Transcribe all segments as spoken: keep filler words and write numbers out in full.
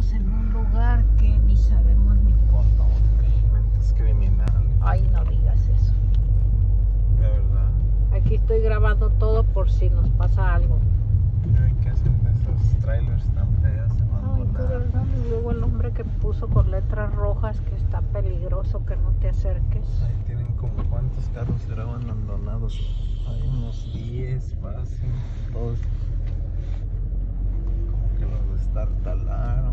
Estamos en un lugar que ni sabemos ni por dónde. Mentes criminales. Ay, no digas eso. De verdad. Aquí estoy grabando todo por si nos pasa algo. Ay, ¿qué hacen de esos trailers tan feos? Ay, qué verdad. Y luego el hombre que puso con letras rojas que está peligroso, que no te acerques. Ahí tienen como cuántos carros eran abandonados. Hay unos diez, fácil. Todos como que los destartalaron.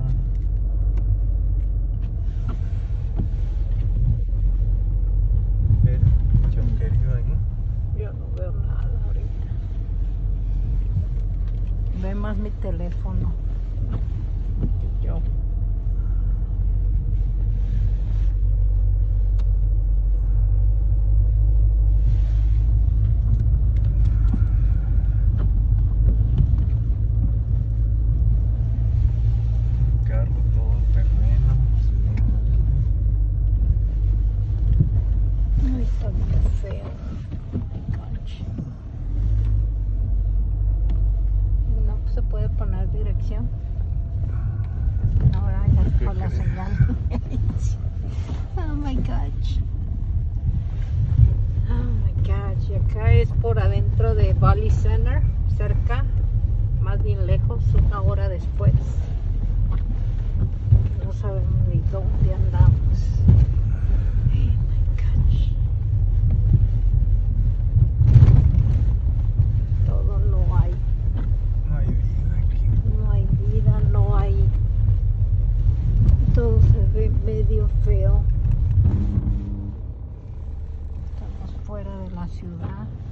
Pero, choquerío ahí. Yo no veo nada ahorita. Ve más mi teléfono que yo. Carro todo terreno. Ay, está bien feo. Concha. No se puede poner dirección. Ahora ya se fue la señal. Oh my gosh. Oh my gosh. Y acá es por adentro de Valley Center, cerca, más bien lejos, una hora después. No sabemos ni dónde andamos. Oh my gosh. Todo no hay. No hay vida aquí. No hay vida, no hay. Todo se ve medio feo. Estamos fuera de la ciudad.